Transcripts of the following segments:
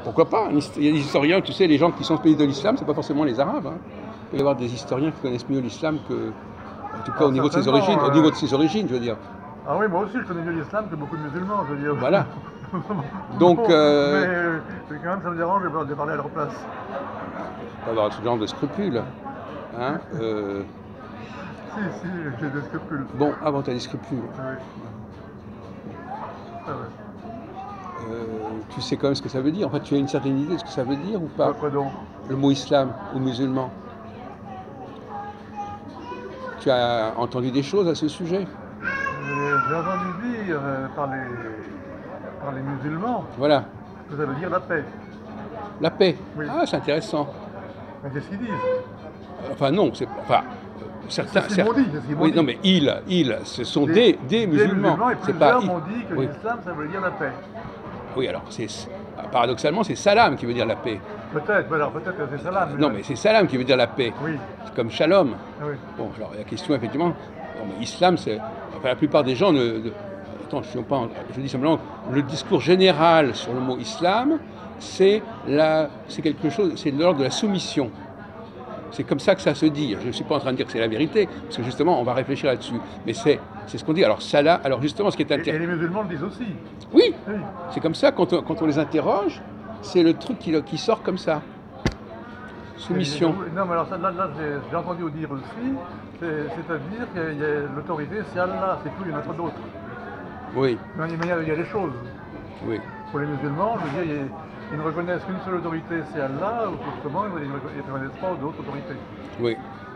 pourquoi pas? Il y a des historiens, tu sais, les gens qui sont spécialistes de l'islam, c'est pas forcément les Arabes. Hein. Il peut y avoir des historiens qui connaissent mieux l'islam que, en tout cas au niveau de ses origines, au niveau de ses origines, je veux dire. Ah oui, moi aussi, je connais mieux l'islam que beaucoup de musulmans, je veux dire. Voilà. Donc, mais quand même, ça me dérange de parler à leur place. Pas avoir ce genre de scrupules. Hein, Si, j'ai des scrupules. Bon, avant tu as des scrupules. Oui. Ah ouais. Tu sais quand même ce que ça veut dire. En fait, tu as une certaine idée de ce que ça veut dire ou pas? Quoi donc? Le mot islam ou musulman. Tu as entendu des choses à ce sujet? J'ai entendu dire par les musulmans Voilà. que ça veut dire la paix. La paix. Oui. Ah, c'est intéressant. Mais qu'est-ce qu'ils disent? Enfin non, c'est enfin certains. C'est ce qu'ils m'ont dit. Oui, non mais ce sont des musulmans. Et plusieurs m'ont dit que l'islam ça veut dire la paix. Oui, alors paradoxalement c'est salam qui veut dire la paix. Peut-être, alors peut-être que c'est salam. Non mais c'est salam qui veut dire la paix. Oui. C'est comme shalom. Oui. Bon, alors la question effectivement, bon, mais islam c'est, enfin la plupart des gens attends, je dis simplement le discours général sur le mot islam, c'est quelque chose, c'est de l'ordre de la soumission. C'est comme ça que ça se dit. Je ne suis pas en train de dire que c'est la vérité, parce que justement, on va réfléchir là-dessus. Mais c'est ce qu'on dit. Alors, alors justement, ce qui est intéressant. Et les musulmans le disent aussi. Oui, c'est comme ça, quand on les interroge, c'est le truc qui sort comme ça. Soumission. Non, mais alors ça, là j'ai entendu dire aussi, c'est-à-dire que l'autorité, c'est Allah, c'est tout, il y en a pas d'autres. Oui. Il y a une manière de dire les choses. Oui. Pour les musulmans, je veux dire, ils ne reconnaissent qu'une seule autorité, c'est Allah, ou autrement, ils ne reconnaissent pas d'autres autorités. Oui.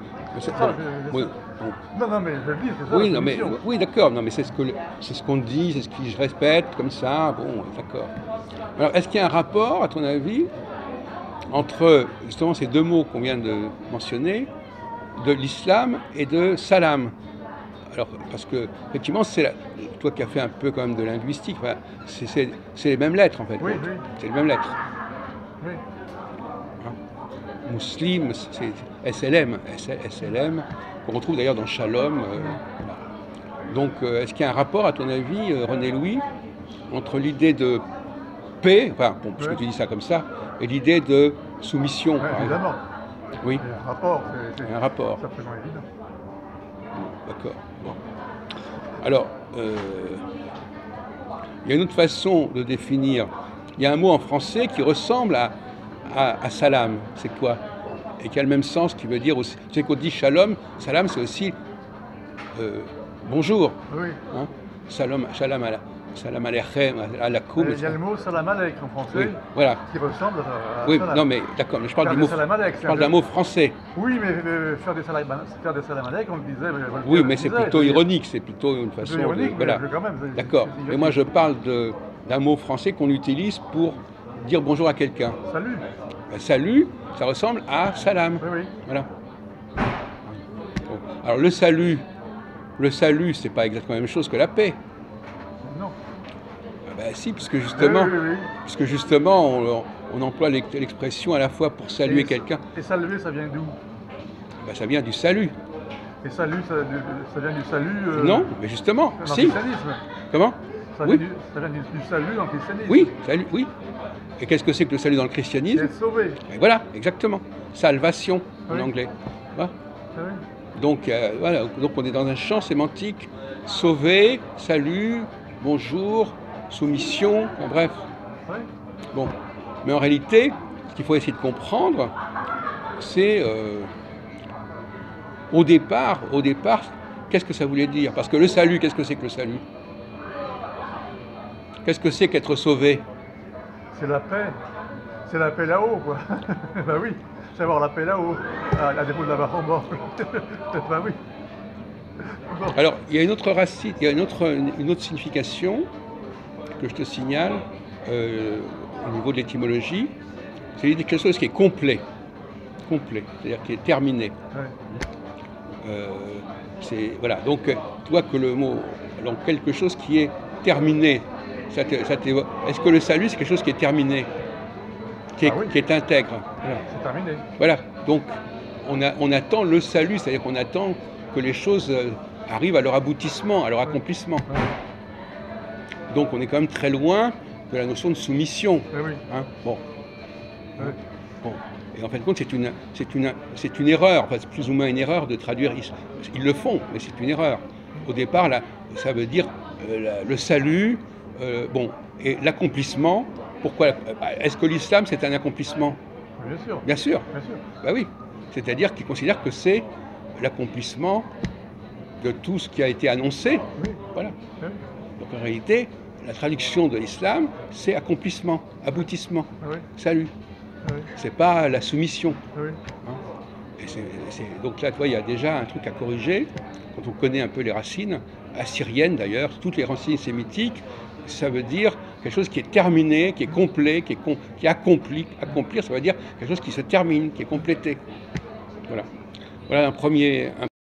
Oui. Non, mais je le dis, c'est ça. Oui, non, mais, oui, d'accord, non, mais c'est ce qu'on dit, c'est ce que je répète, comme ça, bon, d'accord. Alors, est-ce qu'il y a un rapport, à ton avis, entre justement ces deux mots qu'on vient de mentionner, de l'islam et de salam? Alors, parce que, effectivement, toi qui as fait un peu quand même de linguistique, enfin, c'est les mêmes lettres, en fait. Oui. C'est les mêmes lettres. Oui. Hein? Muslim, c'est SLM, qu'on retrouve d'ailleurs dans Shalom. Donc, est-ce qu'il y a un rapport, à ton avis, René-Louis, entre l'idée de paix, enfin, bon, puisque tu dis ça comme ça, et l'idée de soumission, par exemple? Évidemment. Oui. Il y a un rapport. Il y a un rapport. C'est absolument évident. D'accord. Bon. Alors, il y a une autre façon de définir. Il y a un mot en français qui ressemble à salam. C'est quoi? Et qui a le même sens, qui veut dire aussi. Tu sais qu'on dit shalom, salam c'est aussi bonjour. Oui. Hein? Salam alaykum, alakoum. Il y a le mot salam aleik en français, oui, voilà. Qui ressemble à oui, salam. Non mais d'accord, mais je parle d'un mot français. Oui, mais faire des salam aleik, on le disait. Oui, mais c'est plutôt ironique, c'est plutôt une façon ironique, voilà. D'accord. Mais moi je parle d'un mot français qu'on utilise pour dire bonjour à quelqu'un. Salut. Ben, salut, ça ressemble à salam. Oui. Voilà. Bon. Alors le salut, c'est pas exactement la même chose que la paix. Non. Ben si, puisque justement, on emploie l'expression à la fois pour saluer quelqu'un. Et saluer, ça vient d'où? Ben, ça vient du salut. Et salut, ça vient du salut. Non, mais justement, dans si. le christianisme. Comment? Ça vient du salut dans le christianisme. Oui, salut, oui. Et qu'est-ce que c'est que le salut dans le christianisme? Être sauvé. Et voilà, exactement. Salvation en anglais. Voilà. Oui. Donc, voilà. Donc on est dans un champ sémantique. Sauver, salut, bonjour, soumission, en bref. Oui. Bon. Mais en réalité, ce qu'il faut essayer de comprendre, c'est au départ, qu'est-ce que ça voulait dire? Parce que le salut, qu'est-ce que c'est que le salut? Qu'est-ce que c'est qu'être sauvé? C'est la paix. C'est la paix là-haut, quoi. Ben oui, c'est avoir la paix là-haut, à défaut de l'avoir en bas. Ben oui. Bon. Alors, il y a une autre racine, il y a une autre signification que je te signale au niveau de l'étymologie. C'est l'idée de quelque chose qui est complet, c'est-à-dire qui est terminé. Ouais. Voilà. Donc, tu vois que le mot, donc quelque chose qui est terminé. Est-ce que le salut, c'est quelque chose qui est terminé, qui est intègre? Voilà. C'est terminé. Voilà. Donc, on attend le salut, c'est-à-dire qu'on attend que les choses arrivent à leur aboutissement, à leur accomplissement. Ouais. Donc, on est quand même très loin de la notion de soumission. Oui. Hein? Bon. Oui. Bon. Et en fin de compte, c'est une erreur, enfin, c'est plus ou moins une erreur de traduire. Ils le font, mais c'est une erreur. Au départ, là, ça veut dire le salut, bon, et l'accomplissement. Pourquoi? Est-ce que l'islam, c'est un accomplissement? Bien sûr. Bien sûr. Bien sûr. Bah oui. C'est-à-dire qu'ils considèrent que c'est l'accomplissement de tout ce qui a été annoncé. Oui. Voilà. Oui. Donc en réalité, la traduction de l'islam, c'est accomplissement, aboutissement, Oui. salut. Oui. C'est pas la soumission. Oui. Hein. Et donc là, tu vois, il y a déjà un truc à corriger. Quand on connaît un peu les racines, assyriennes d'ailleurs, toutes les racines sémitiques, ça veut dire quelque chose qui est terminé, qui est complet, qui est accompli. Accomplir, ça veut dire quelque chose qui se termine, qui est complété. Voilà. Voilà un premier